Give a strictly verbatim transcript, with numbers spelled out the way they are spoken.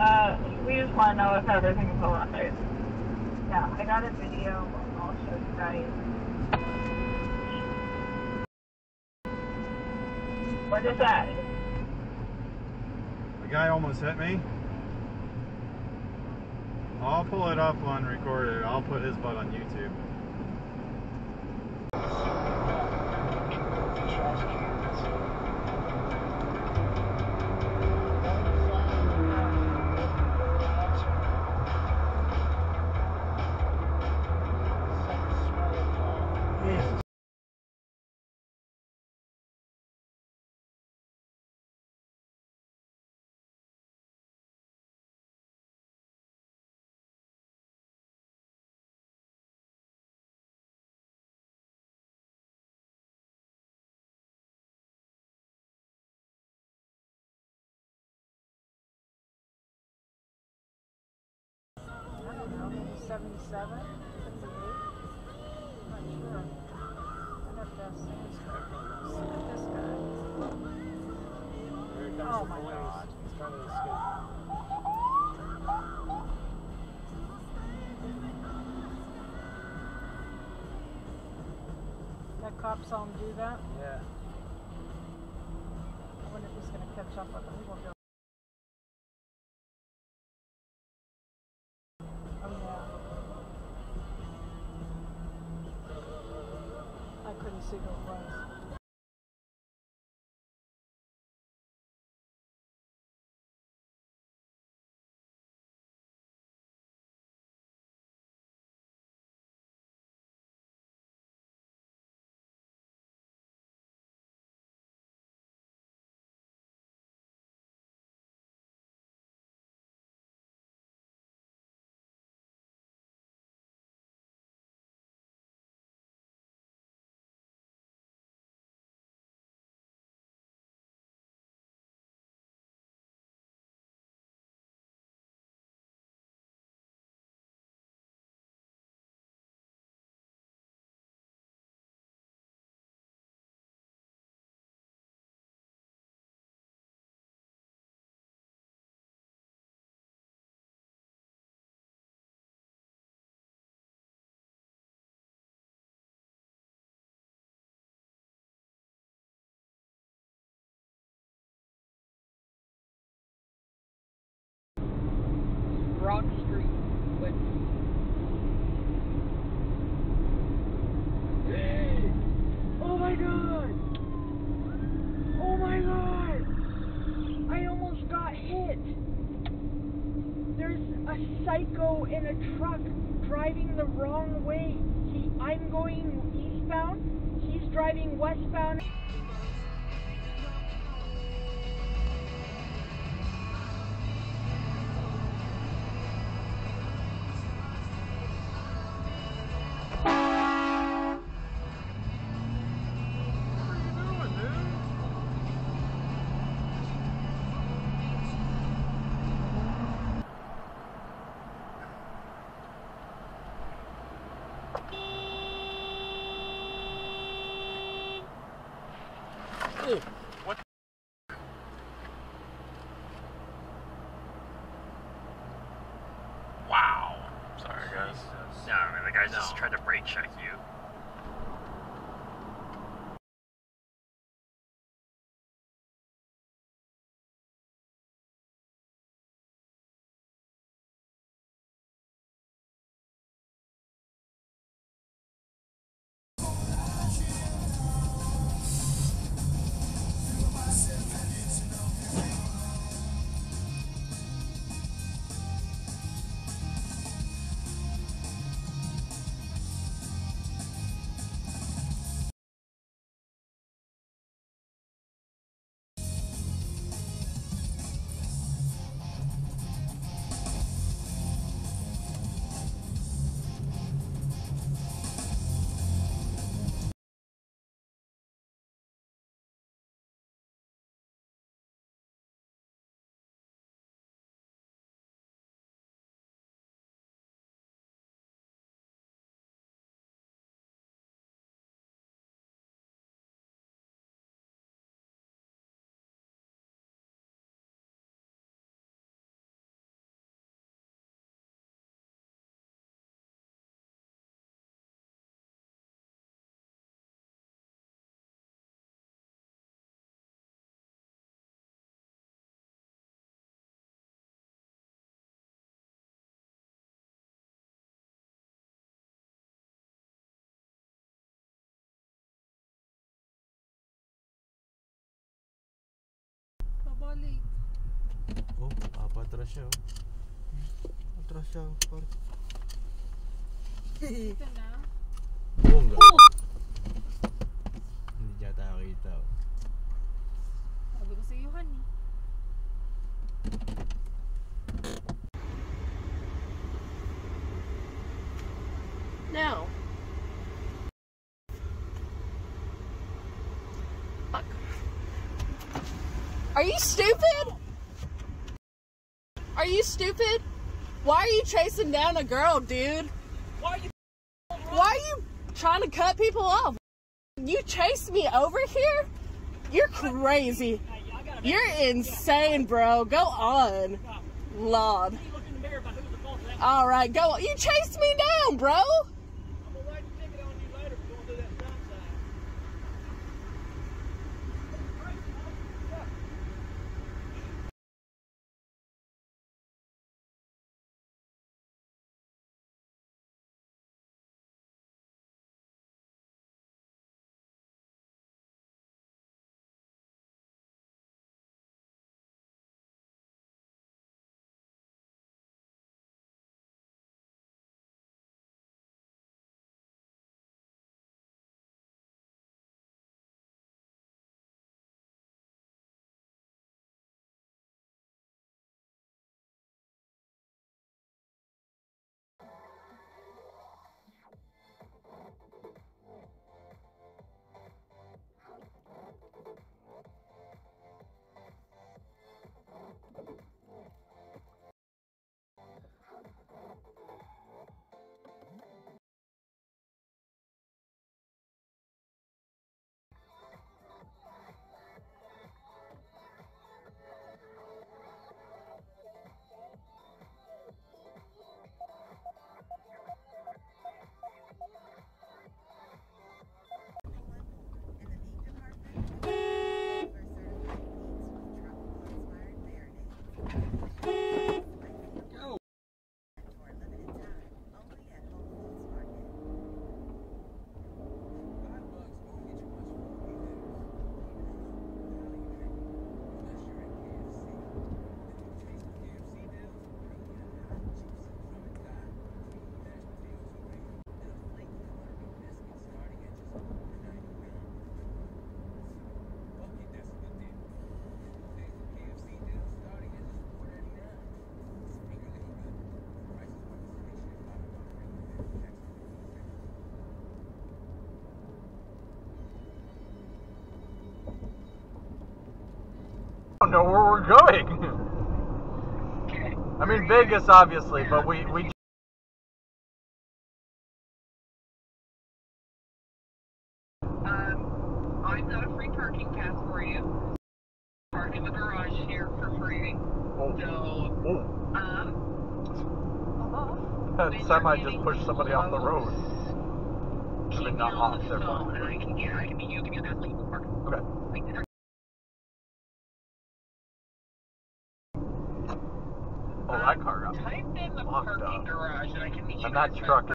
Uh, we just want to know if everything's alright. Yeah, I got a video. I'll show you guys. What is that? The guy almost hit me. I'll pull it up on recorded. I'll put his butt on YouTube. seventy-seven, seventy-eight, I'm not sure. I'd have to ask Sam's car. Look at this guy. Here comes Oh the my police. God. He's trying to escape. That cop saw him do that? Yeah. I wonder if he's going to catch up with him. He won't go. Oh yeah. I couldn't see who it was. Broad Street, but oh my god! Oh my god! I almost got hit! There's a psycho in a truck driving the wrong way. He, I'm going eastbound, he's driving westbound. What? Wow. Sorry, guys. Yeah, I mean, the guy just tried to brake check you. balik. Oh, patras siya. Patras siya. Ito na. Bongga. Hindi yata nakita. Sabi ko sa iyo, honey. No. Fuck. Are you stupid? Are you stupid? Why are you chasing down a girl, dude? Why are you Why are you trying to cut people off? You chased me over here? You're crazy. You're insane, bro. Go on. Lord. Alright, go on. You chased me down, bro. I don't know where we're going. I mean Vegas, obviously, but we we. Um, I've got a free parking pass for you. Park in the garage here for free. Oh. So, Oh. um, That when semi you're just pushed somebody off the road. I keep mean, me not on off. the They're phone, fine. and I can get, I can meet you, give you that link to park. Okay. Like, Oh, that car got type in the locked parking up. garage, and I can meet you. And that guys truck